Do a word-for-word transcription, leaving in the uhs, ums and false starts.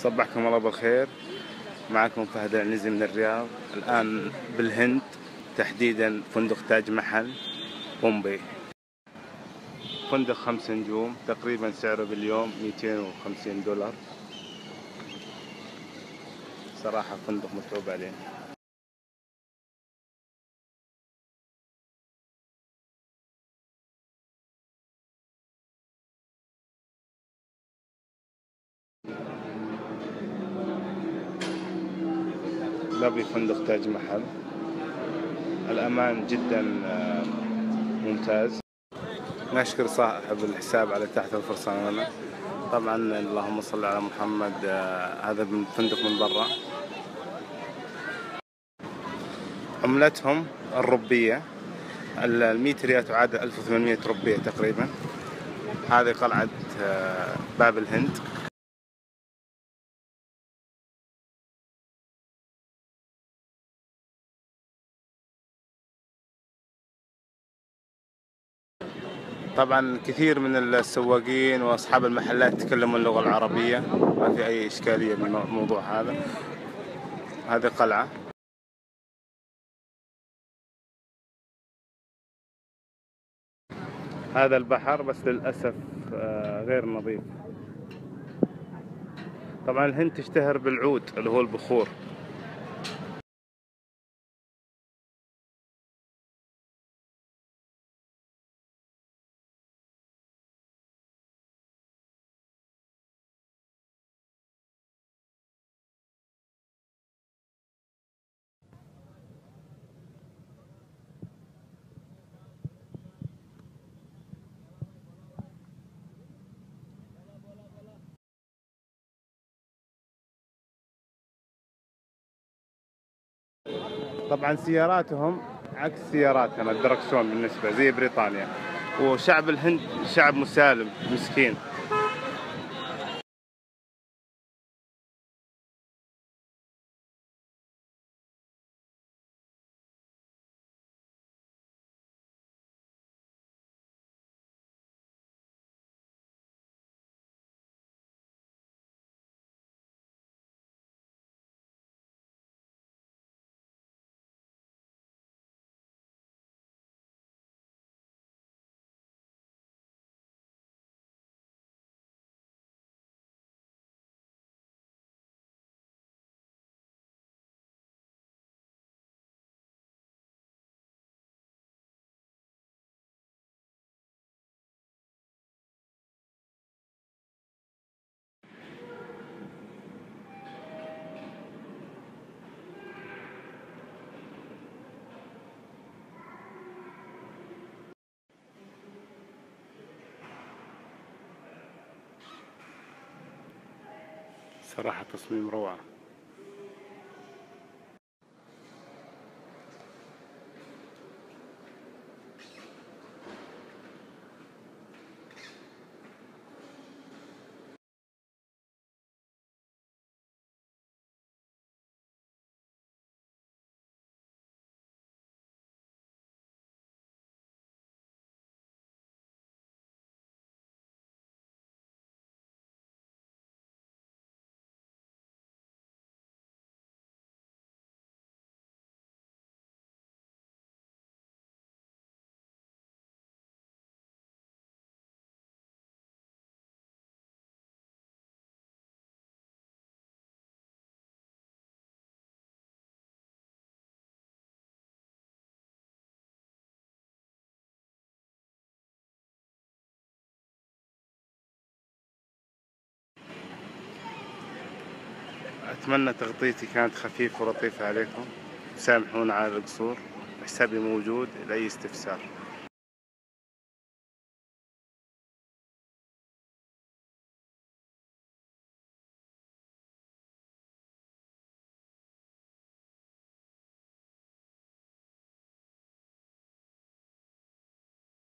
صبحكم الله بالخير. معكم فهد العنزي من الرياض، الآن بالهند تحديدا فندق تاج محل بومبي. فندق خمس نجوم، تقريبا سعره باليوم مئتين وخمسين دولار. صراحة فندق متعوب عليه. لوبي فندق تاج محل، الأمان جدا ممتاز. نشكر صاحب الحساب على تحت الفرصة لنا. طبعا اللهم صل على محمد. هذا من فندق من برا. عملتهم الروبية، المية ريال تعادل ألف وثمانمئة روبية تقريبا. هذه قلعة باب الهند. طبعا كثير من السواقين واصحاب المحلات يتكلمون اللغة العربية، ما في اي اشكالية بالموضوع هذا. هذه قلعة. هذا البحر بس للأسف غير نظيف. طبعا الهند تشتهر بالعود اللي هو البخور. طبعا سياراتهم عكس سياراتنا، الدركسون بالنسبة زي بريطانيا. وشعب الهند شعب مسالم مسكين. صراحة تصميم روعة. أتمنى تغطيتي كانت خفيفة ولطيفة عليكم. سامحونا على القصور، حسابي موجود لأي استفسار.